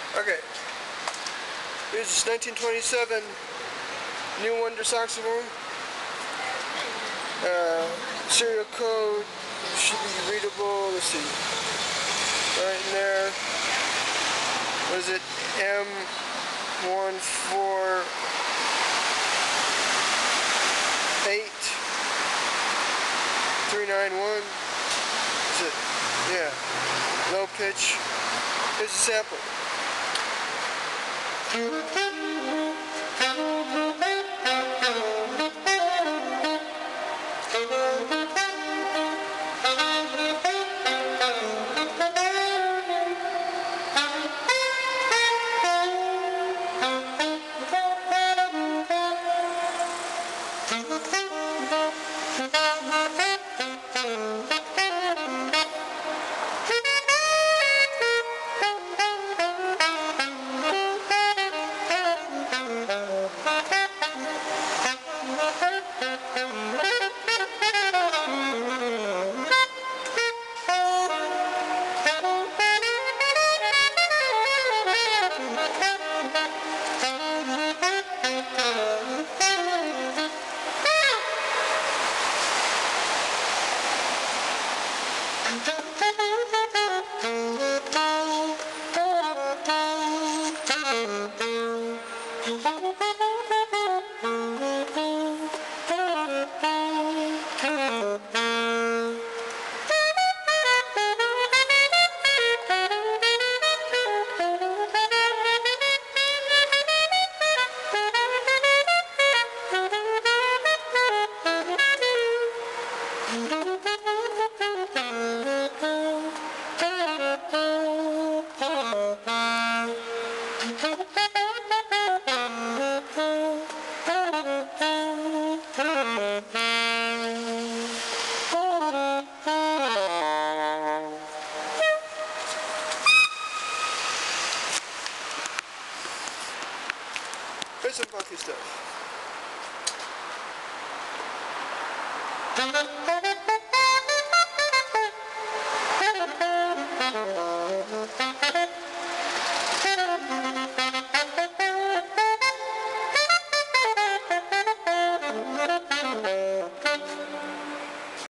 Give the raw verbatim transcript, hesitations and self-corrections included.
Okay. Here's this nineteen twenty-seven New Wonder saxophone. Uh, serial code should be readable. Let's see. Right in there. What is it? M one four eight three nine one. Is it? Yeah. Low pitch. Here's a sample. Here's some funky stuff.